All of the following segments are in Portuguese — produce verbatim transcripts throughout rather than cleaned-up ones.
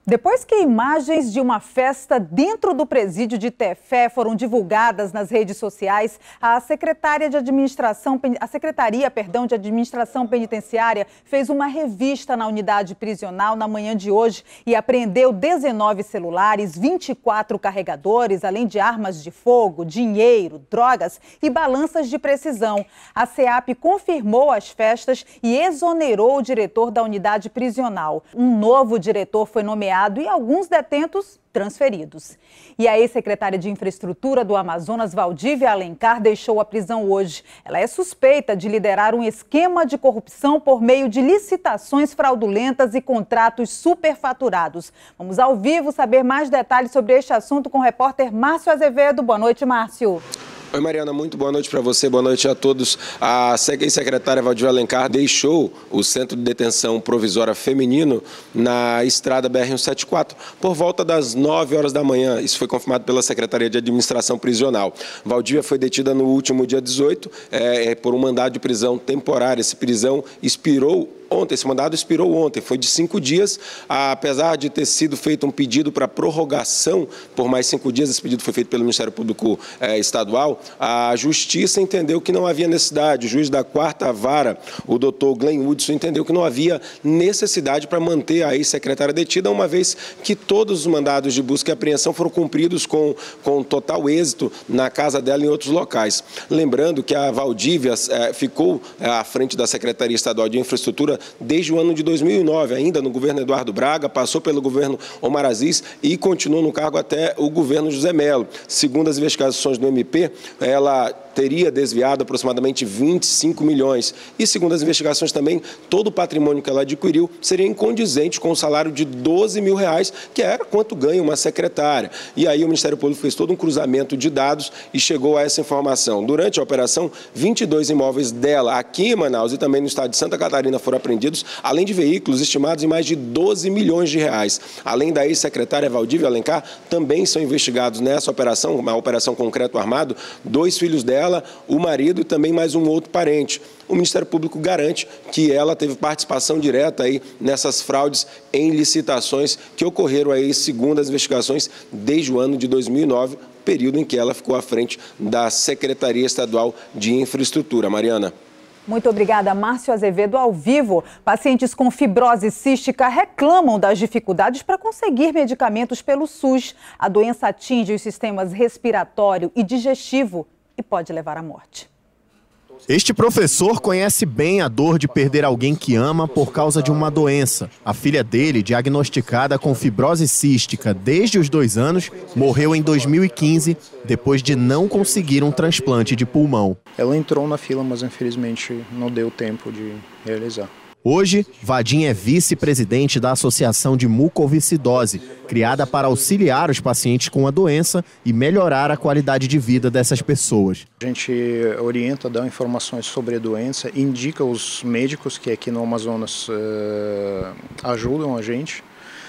Depois que imagens de uma festa dentro do presídio de Tefé foram divulgadas nas redes sociais, a secretária de administração, a Secretaria, perdão, de Administração Penitenciária fez uma revista na unidade prisional na manhã de hoje e apreendeu dezenove celulares, vinte e quatro carregadores, além de armas de fogo, dinheiro, drogas e balanças de precisão. A SEAP confirmou as festas e exonerou o diretor da unidade prisional. Um novo diretor foi nomeado e alguns detentos transferidos. E a ex-secretária de Infraestrutura do Amazonas, Valdívia Alencar, deixou a prisão hoje. Ela é suspeita de liderar um esquema de corrupção por meio de licitações fraudulentas e contratos superfaturados. Vamos ao vivo saber mais detalhes sobre este assunto com o repórter Márcio Azevedo. Boa noite, Márcio. Oi, Mariana, muito boa noite para você, boa noite a todos. A ex-secretária Valdívia Alencar deixou o Centro de Detenção Provisória Feminino na estrada B R cento e setenta e quatro por volta das nove horas da manhã. Isso foi confirmado pela Secretaria de Administração Prisional. Valdívia foi detida no último dia dezoito é, por um mandado de prisão temporária. Essa prisão expirou ontem, esse mandado expirou ontem, foi de cinco dias, apesar de ter sido feito um pedido para prorrogação por mais cinco dias, esse pedido foi feito pelo Ministério Público eh, Estadual, a Justiça entendeu que não havia necessidade, o juiz da quarta vara, o doutor Glenn Hudson, entendeu que não havia necessidade para manter a ex-secretária detida, uma vez que todos os mandados de busca e apreensão foram cumpridos com, com total êxito na casa dela e em outros locais. Lembrando que a Valdívia eh, ficou eh, à frente da Secretaria Estadual de Infraestrutura desde o ano de dois mil e nove, ainda no governo Eduardo Braga, passou pelo governo Omar Aziz e continuou no cargo até o governo José Melo. Segundo as investigações do M P, ela teria desviado aproximadamente vinte e cinco milhões. E, segundo as investigações também, todo o patrimônio que ela adquiriu seria incondizente com o salário de doze mil reais, que era quanto ganha uma secretária. E aí o Ministério Público fez todo um cruzamento de dados e chegou a essa informação. Durante a operação, vinte e dois imóveis dela aqui em Manaus e também no estado de Santa Catarina foram apreendidos, além de veículos estimados em mais de doze milhões de reais. Além da ex-secretária Valdívia Alencar, também são investigados nessa operação, uma operação concreto armado, dois filhos dela, o marido e também mais um outro parente. O Ministério Público garante que ela teve participação direta aí nessas fraudes em licitações que ocorreram aí, segundo as investigações, desde o ano de dois mil e nove, período em que ela ficou à frente da Secretaria Estadual de Infraestrutura. Mariana. Muito obrigada, Márcio Azevedo, ao vivo. Pacientes com fibrose cística reclamam das dificuldades para conseguir medicamentos pelo SUS. A doença atinge os sistemas respiratório e digestivo e pode levar à morte. Este professor conhece bem a dor de perder alguém que ama por causa de uma doença. A filha dele, diagnosticada com fibrose cística desde os dois anos, morreu em dois mil e quinze, depois de não conseguir um transplante de pulmão. Ela entrou na fila, mas infelizmente não deu tempo de realizar. Hoje, Vadim é vice-presidente da Associação de Mucoviscidose, criada para auxiliar os pacientes com a doença e melhorar a qualidade de vida dessas pessoas. A gente orienta, dá informações sobre a doença, indica os médicos que aqui no Amazonas uh, ajudam a gente.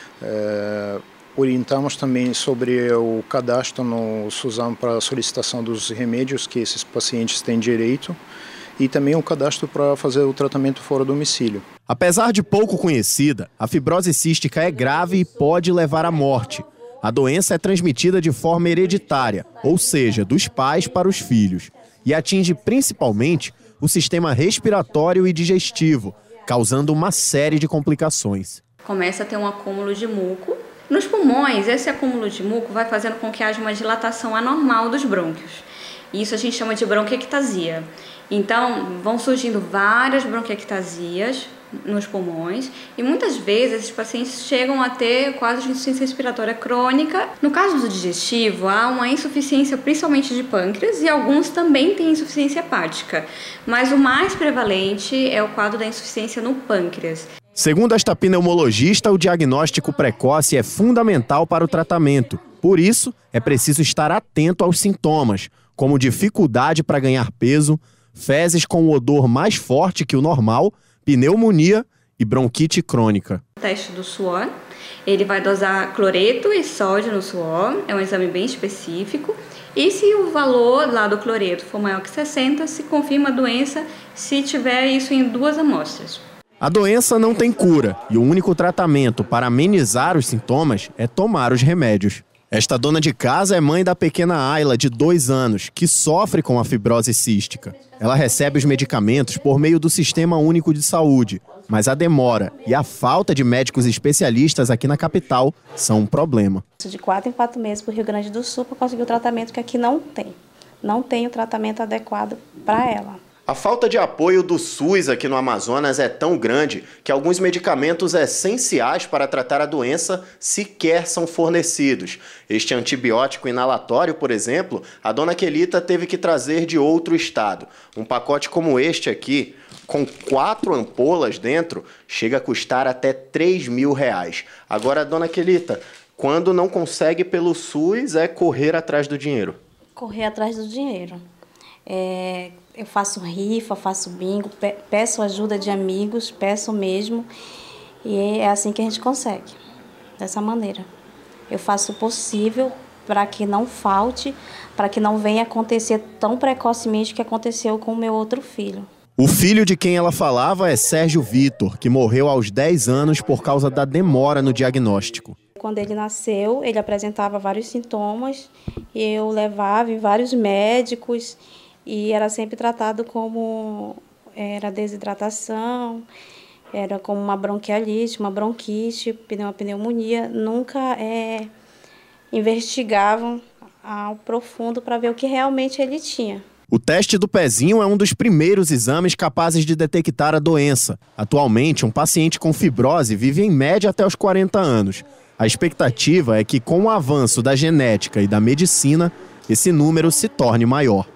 Uh, orientamos também sobre o cadastro no SUSAM para a solicitação dos remédios que esses pacientes têm direito. E também um cadastro para fazer o tratamento fora do domicílio. Apesar de pouco conhecida, a fibrose cística é grave e pode levar à morte. A doença é transmitida de forma hereditária, ou seja, dos pais para os filhos, e atinge principalmente o sistema respiratório e digestivo, causando uma série de complicações. Começa a ter um acúmulo de muco. Nos pulmões, esse acúmulo de muco vai fazendo com que haja uma dilatação anormal dos brônquios. Isso a gente chama de bronquiectasia. Então, vão surgindo várias bronquiectasias nos pulmões e muitas vezes esses pacientes chegam a ter quadros de insuficiência respiratória crônica. No caso do digestivo, há uma insuficiência principalmente de pâncreas e alguns também têm insuficiência hepática, mas o mais prevalente é o quadro da insuficiência no pâncreas. Segundo esta pneumologista, o diagnóstico precoce é fundamental para o tratamento. Por isso, é preciso estar atento aos sintomas, como dificuldade para ganhar peso, fezes com o odor mais forte que o normal, pneumonia e bronquite crônica. O teste do suor, ele vai dosar cloreto e sódio no suor, é um exame bem específico. E se o valor lá do cloreto for maior que sessenta, se confirma a doença se tiver isso em duas amostras. A doença não tem cura e o único tratamento para amenizar os sintomas é tomar os remédios. Esta dona de casa é mãe da pequena Ayla, de dois anos, que sofre com a fibrose cística. Ela recebe os medicamentos por meio do Sistema Único de Saúde, mas a demora e a falta de médicos especialistas aqui na capital são um problema. De quatro em quatro meses para o Rio Grande do Sul para conseguir o tratamento que aqui não tem. Não tem o tratamento adequado para ela. A falta de apoio do SUS aqui no Amazonas é tão grande que alguns medicamentos essenciais para tratar a doença sequer são fornecidos. Este antibiótico inalatório, por exemplo, a dona Quelita teve que trazer de outro estado. Um pacote como este aqui, com quatro ampolas dentro, chega a custar até três mil reais. Agora, dona Quelita, quando não consegue pelo SUS, é correr atrás do dinheiro. Correr atrás do dinheiro. É, eu faço rifa, faço bingo, pe peço ajuda de amigos, peço mesmo, e é assim que a gente consegue, dessa maneira. Eu faço o possível para que não falte, para que não venha acontecer tão precocemente que aconteceu com o meu outro filho. O filho de quem ela falava é Sérgio Vitor, que morreu aos dez anos por causa da demora no diagnóstico. Quando ele nasceu, ele apresentava vários sintomas, e eu levava em vários médicos, e era sempre tratado como era desidratação, era como uma bronquialite, uma bronquite, uma pneumonia. Nunca é, investigavam ao profundo para ver o que realmente ele tinha. O teste do pezinho é um dos primeiros exames capazes de detectar a doença. Atualmente, um paciente com fibrose vive em média até os quarenta anos. A expectativa é que, com o avanço da genética e da medicina, esse número se torne maior.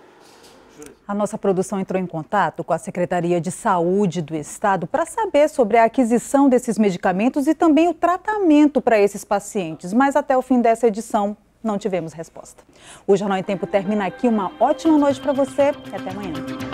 A nossa produção entrou em contato com a Secretaria de Saúde do Estado para saber sobre a aquisição desses medicamentos e também o tratamento para esses pacientes. Mas até o fim dessa edição não tivemos resposta. O Jornal em Tempo termina aqui. Uma ótima noite para você e até amanhã.